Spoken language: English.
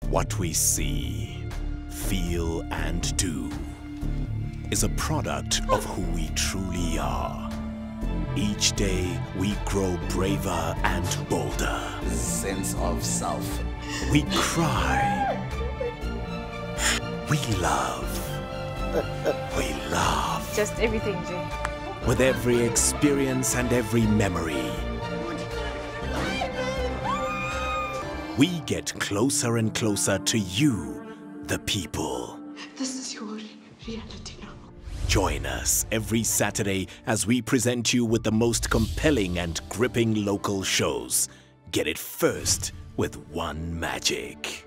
What we see, feel, and do is a product of who we truly are. Each day, we grow braver and bolder. Sense of self. We cry. We love. We laugh. Just everything, Jay. With every experience and every memory, we get closer and closer to you, the people. This is your reality now. Join us every Saturday as we present you with the most compelling and gripping local shows. Get it first with 1Magic.